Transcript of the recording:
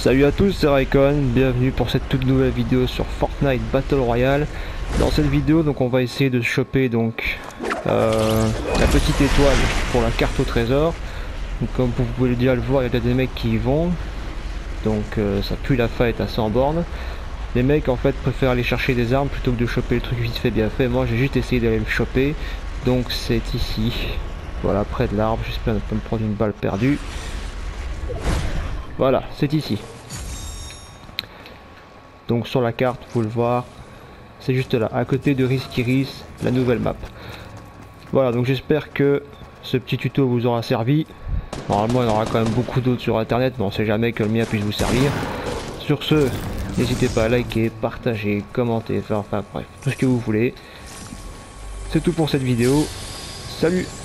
Salut à tous, c'est Raikon, bienvenue pour cette toute nouvelle vidéo sur Fortnite Battle Royale. Dans cette vidéo, donc on va essayer de choper donc la petite étoile pour la carte au trésor. Donc, comme vous pouvez déjà le voir, il y a des mecs qui y vont. Donc ça pue la fight à 100 bornes. Les mecs en fait préfèrent aller chercher des armes plutôt que de choper le truc vite fait bien fait. Moi j'ai juste essayé d'aller me choper. Donc c'est ici. Voilà, près de l'arbre, j'espère ne pas me prendre une balle perdue. Voilà, c'est ici. Donc sur la carte, vous pouvez le voir, c'est juste là, à côté de Riskiris, la nouvelle map. Voilà, donc j'espère que ce petit tuto vous aura servi. Normalement, il y en aura quand même beaucoup d'autres sur internet, mais on sait jamais que le mien puisse vous servir. Sur ce, n'hésitez pas à liker, partager, commenter, enfin bref, tout ce que vous voulez. C'est tout pour cette vidéo. Salut!